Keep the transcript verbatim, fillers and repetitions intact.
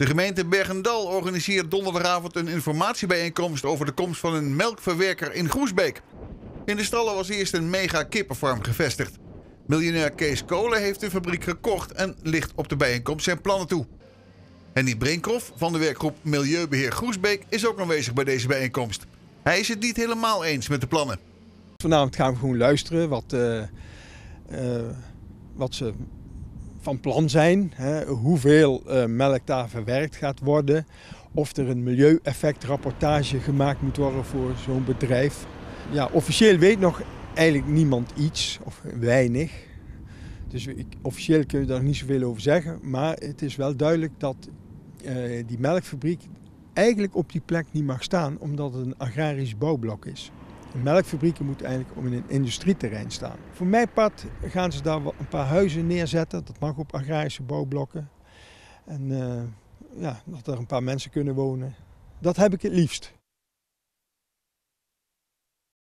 De gemeente Bergendal organiseert donderdagavond een informatiebijeenkomst over de komst van een melkverwerker in Groesbeek. In de stallen was eerst een mega kippenfarm gevestigd. Miljonair Kees Kolen heeft de fabriek gekocht en ligt op de bijeenkomst zijn plannen toe. Henny Brinkhoff van de werkgroep Milieubeheer Groesbeek is ook aanwezig bij deze bijeenkomst. Hij is het niet helemaal eens met de plannen. Vanavond gaan we gewoon luisteren wat, uh, uh, wat ze van plan zijn. Hè, hoeveel uh, melk daar verwerkt gaat worden. Of er een milieueffectrapportage gemaakt moet worden voor zo'n bedrijf. Ja, officieel weet nog eigenlijk niemand iets, of weinig. Dus ik, officieel kun je daar niet zoveel over zeggen. Maar het is wel duidelijk dat uh, die melkfabriek eigenlijk op die plek niet mag staan, omdat het een agrarisch bouwblok is. Een melkfabriek moet eigenlijk op een industrieterrein staan. Voor mijn part gaan ze daar een paar huizen neerzetten. Dat mag op agrarische bouwblokken. En uh, ja, dat er een paar mensen kunnen wonen. Dat heb ik het liefst.